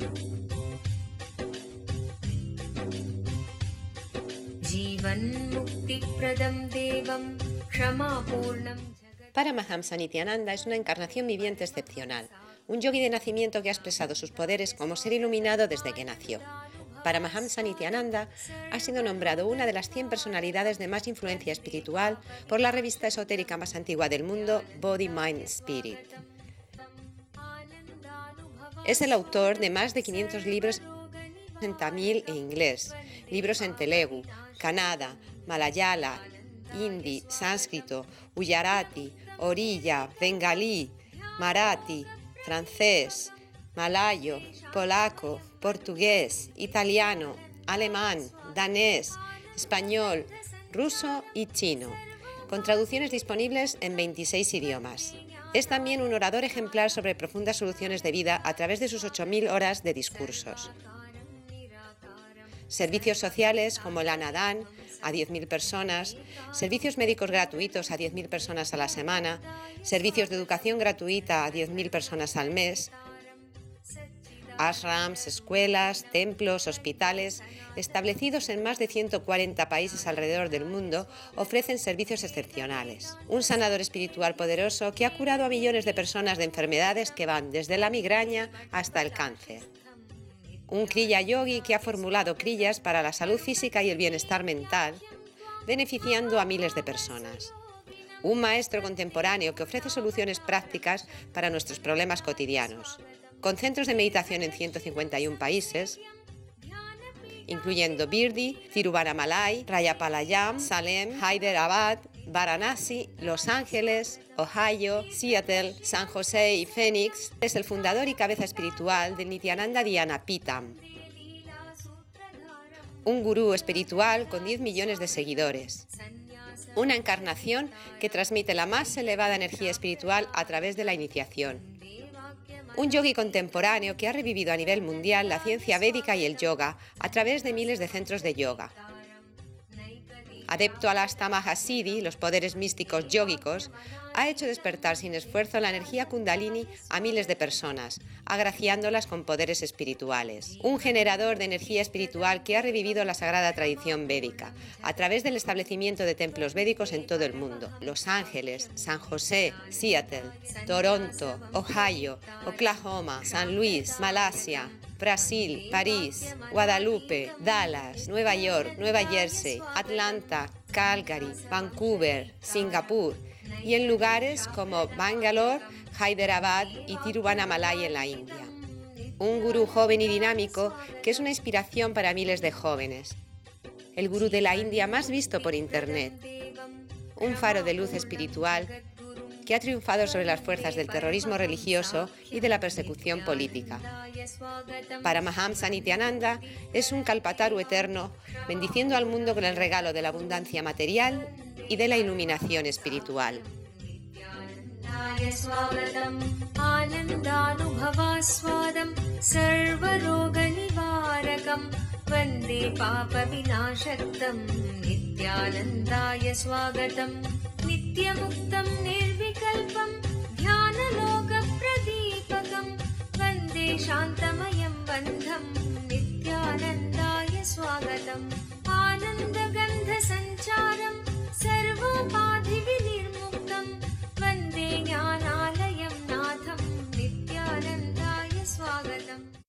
Paramahamsa Nityananda es una encarnación viviente excepcional, un yogi de nacimiento que ha expresado sus poderes como ser iluminado desde que nació. Paramahamsa Nityananda ha sido nombrado una de las 100 personalidades de más influencia espiritual por la revista esotérica más antigua del mundo, Body, Mind, Spirit. Es el autor de más de 500 libros en tamil e inglés, libros en telugu, kannada, malayala, hindi, sánscrito, gujarati, oriya, bengalí, marathi, francés, malayo, polaco, portugués, italiano, alemán, danés, español, ruso y chino, con traducciones disponibles en 26 idiomas. Es también un orador ejemplar sobre profundas soluciones de vida a través de sus 8.000 horas de discursos. Servicios sociales como el Annadan a 10.000 personas, servicios médicos gratuitos a 10.000 personas a la semana, servicios de educación gratuita a 10.000 personas al mes, ashrams, escuelas, templos, hospitales, establecidos en más de 140 países alrededor del mundo, ofrecen servicios excepcionales. Un sanador espiritual poderoso que ha curado a millones de personas de enfermedades que van desde la migraña hasta el cáncer. Un Kriya Yogi que ha formulado kriyas para la salud física y el bienestar mental, beneficiando a miles de personas. Un maestro contemporáneo que ofrece soluciones prácticas para nuestros problemas cotidianos, con centros de meditación en 151 países, incluyendo Birdi, Tiruvannamalai, Rajapalayam, Salem, Hyderabad, Varanasi, Los Ángeles, Ohio, Seattle, San José y Phoenix. Es el fundador y cabeza espiritual del Nityananda Dhyanapitam, un gurú espiritual con 10 millones de seguidores. Una encarnación que transmite la más elevada energía espiritual a través de la iniciación. Un yogi contemporáneo que ha revivido a nivel mundial la ciencia védica y el yoga a través de miles de centros de yoga. Adepto al Astamaha Siddhi, los poderes místicos yógicos, ha hecho despertar sin esfuerzo la energía Kundalini a miles de personas, agraciándolas con poderes espirituales. Un generador de energía espiritual que ha revivido la sagrada tradición védica, a través del establecimiento de templos védicos en todo el mundo. Los Ángeles, San José, Seattle, Toronto, Ohio, Oklahoma, San Luis, Malasia, Brasil, París, Guadalupe, Dallas, Nueva York, Nueva Jersey, Atlanta, Calgary, Vancouver, Singapur y en lugares como Bangalore, Hyderabad y Tiruvannamalai en la India. Un gurú joven y dinámico que es una inspiración para miles de jóvenes. El gurú de la India más visto por Internet. Un faro de luz espiritual que ha triunfado sobre las fuerzas del terrorismo religioso y de la persecución política. Paramahamsa Nityananda es un kalpataru eterno, bendiciendo al mundo con el regalo de la abundancia material y de la iluminación espiritual. नित्यमुक्तं निर्विकल्पं ध्यानलोकप्रदीपकं वन्दे शान्तमयं बन्धम्